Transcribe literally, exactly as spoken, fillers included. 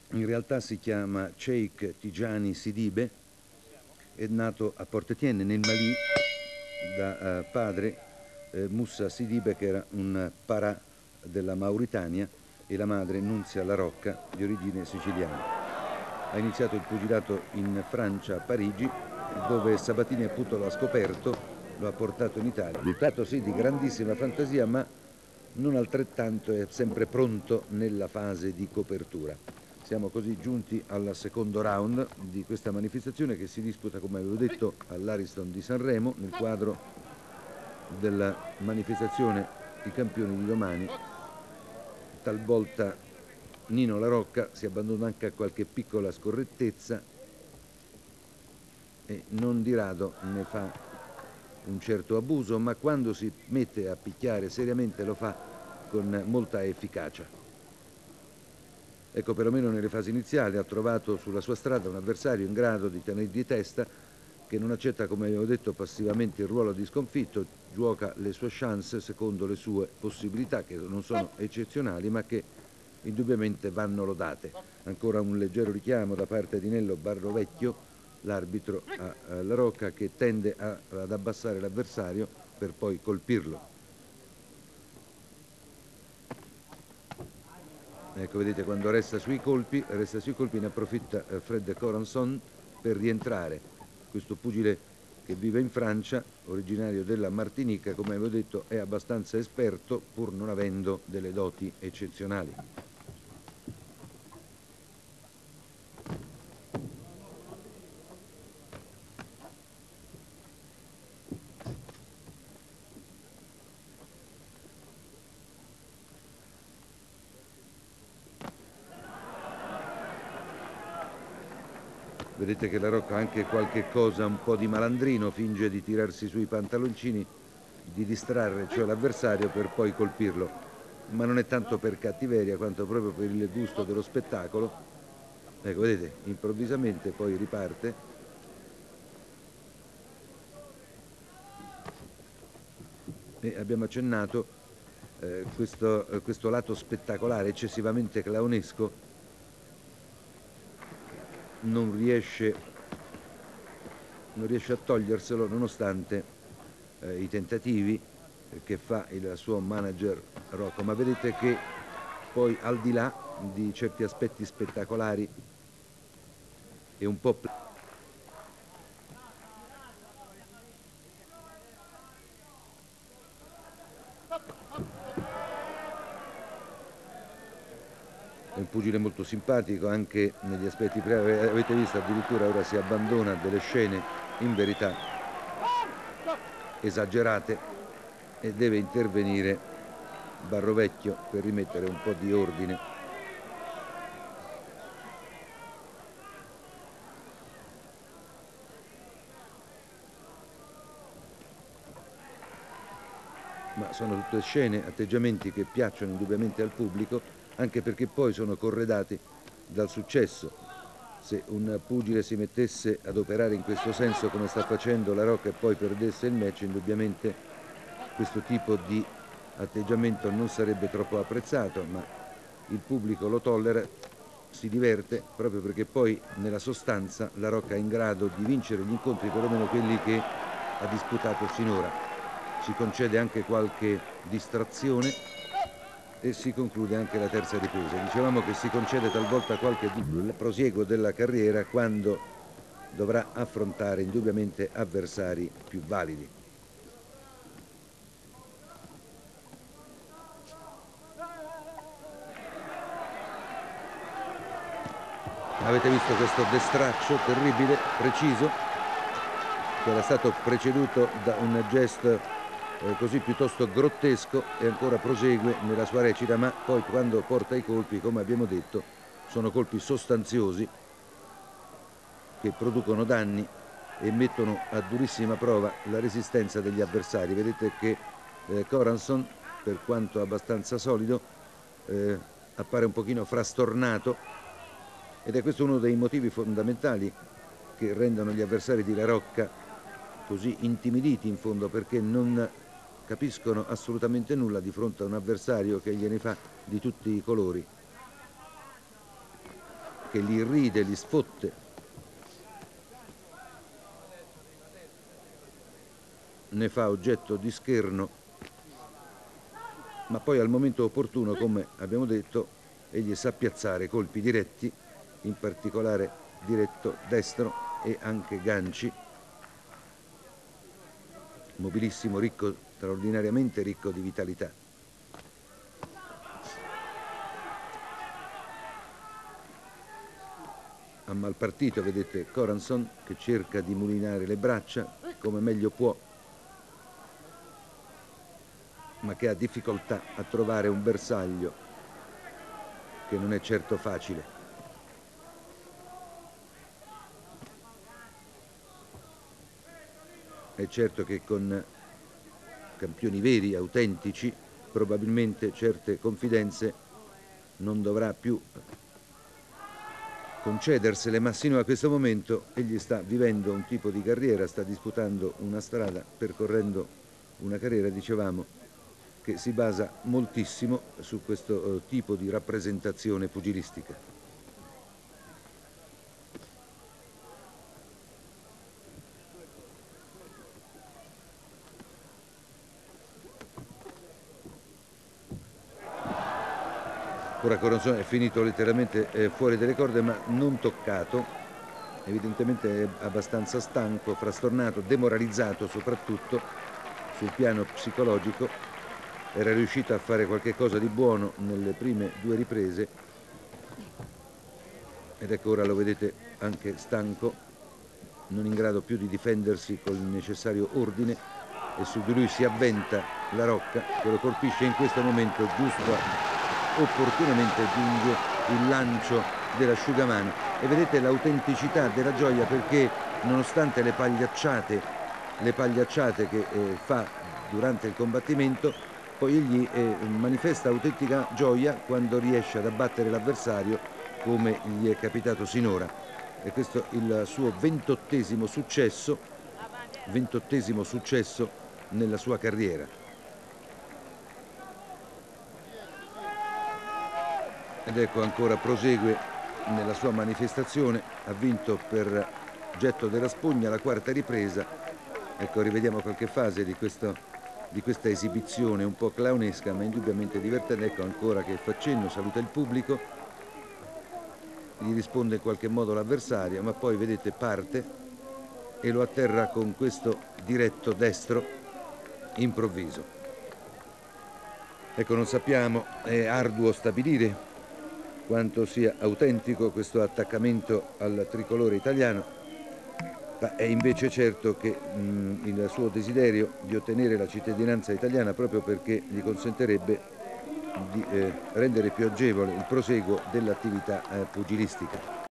in realtà si chiama Cheikh Tijani Sidibe, è nato a Port Etienne nel Mali da uh, padre eh, Moussa Sidibe, che era un parà della Mauritania, e la madre Nunzia La Rocca, di origine siciliana. Ha iniziato il pugilato in Francia, a Parigi, dove Sabatini appunto lo ha scoperto, lo ha portato in Italia. Dotato sì di grandissima fantasia, ma non altrettanto è sempre pronto nella fase di copertura. Siamo così giunti al secondo round di questa manifestazione, che si disputa, come avevo detto, all'Ariston di Sanremo, nel quadro della manifestazione I campioni di domani. Talvolta Nino La Rocca si abbandona anche a qualche piccola scorrettezza e non di rado ne fa un certo abuso, ma quando si mette a picchiare seriamente lo fa con molta efficacia. Ecco, perlomeno nelle fasi iniziali ha trovato sulla sua strada un avversario in grado di tenergli testa, che non accetta, come avevo detto, passivamente il ruolo di sconfitto, gioca le sue chance secondo le sue possibilità, che non sono eccezionali, ma che indubbiamente vanno lodate. Ancora un leggero richiamo da parte di Nello Barrovecchio, l'arbitro, a La Rocca, che tende a, ad abbassare l'avversario per poi colpirlo. Ecco, vedete, quando resta sui colpi, resta sui colpi ne approfitta Fred Coranson per rientrare. Questo pugile che vive in Francia, originario della Martinica, come avevo detto, è abbastanza esperto, pur non avendo delle doti eccezionali. Vedete che La Rocca ha anche qualche cosa un po' di malandrino, finge di tirarsi sui pantaloncini, di distrarre cioè l'avversario per poi colpirlo, ma non è tanto per cattiveria quanto proprio per il gusto dello spettacolo. Ecco, vedete, improvvisamente poi riparte. E abbiamo accennato eh, questo, eh, questo lato spettacolare, eccessivamente clownesco, non riesce, non riesce a toglierselo nonostante eh, i tentativi eh, che fa il suo manager Rocco. Ma vedete che poi, al di là di certi aspetti spettacolari e un po' è un pugile molto simpatico anche negli aspetti privati. Avete visto, addirittura ora si abbandona delle scene in verità esagerate e deve intervenire Barrovecchio per rimettere un po' di ordine. Ma sono tutte scene, atteggiamenti che piacciono indubbiamente al pubblico, anche perché poi sono corredati dal successo. Se un pugile si mettesse ad operare in questo senso, come sta facendo La Rocca, e poi perdesse il match, indubbiamente questo tipo di atteggiamento non sarebbe troppo apprezzato, ma il pubblico lo tollera, si diverte, proprio perché poi nella sostanza La Rocca è in grado di vincere gli incontri, perlomeno quelli che ha disputato sinora. Si concede anche qualche distrazione e si conclude anche la terza ripresa. Dicevamo che si concede talvolta qualche prosieguo della carriera quando dovrà affrontare indubbiamente avversari più validi. Avete visto questo destraccio terribile, preciso, che era stato preceduto da un gesto Eh, così piuttosto grottesco, e ancora prosegue nella sua recita, ma poi quando porta i colpi, come abbiamo detto, sono colpi sostanziosi che producono danni e mettono a durissima prova la resistenza degli avversari. Vedete che eh, Coranson, per quanto abbastanza solido, eh, appare un pochino frastornato, ed è questo uno dei motivi fondamentali che rendono gli avversari di La Rocca così intimiditi in fondo, perché non capiscono assolutamente nulla di fronte a un avversario che gliene fa di tutti i colori. che li irride, li sfotte, ne fa oggetto di scherno, ma poi al momento opportuno, come abbiamo detto, egli sa piazzare colpi diretti, in particolare diretto destro e anche ganci. Mobilissimo, ricco, straordinariamente ricco di vitalità. A mal partito, vedete Corazon che cerca di mulinare le braccia come meglio può, ma che ha difficoltà a trovare un bersaglio che non è certo facile. È certo che con campioni veri, autentici, probabilmente certe confidenze non dovrà più concedersele, ma sino a questo momento egli sta vivendo un tipo di carriera, sta disputando una strada, percorrendo una carriera, dicevamo, che si basa moltissimo su questo tipo di rappresentazione pugilistica. Ora Corazon è finito letteralmente eh, fuori dalle corde, ma non toccato, evidentemente è abbastanza stanco, frastornato, demoralizzato soprattutto sul piano psicologico. Era riuscito a fare qualche cosa di buono nelle prime due riprese ed ecco ora lo vedete anche stanco, non in grado più di difendersi col necessario ordine, e su di lui si avventa la Rocca che lo colpisce in questo momento giusto. Opportunamente giunge il lancio dell'asciugamano e vedete l'autenticità della gioia, perché nonostante le pagliacciate, le pagliacciate che eh, fa durante il combattimento, poi egli eh, manifesta autentica gioia quando riesce ad abbattere l'avversario, come gli è capitato sinora. E questo è il suo ventottesimo successo, ventottesimo successo nella sua carriera. Ed ecco ancora prosegue nella sua manifestazione, ha vinto per getto della spugna la quarta ripresa. Ecco, rivediamo qualche fase di, questo, di questa esibizione un po' clownesca ma indubbiamente divertente. Ecco ancora che fa cenno, saluta il pubblico, gli risponde in qualche modo l'avversario, ma poi vedete parte e lo atterra con questo diretto destro improvviso. Ecco, non sappiamo, è arduo stabilire quanto sia autentico questo attaccamento al tricolore italiano, ma è invece certo che mh, il suo desiderio di ottenere la cittadinanza italiana, proprio perché gli consentirebbe di eh, rendere più agevole il proseguo dell'attività eh, pugilistica.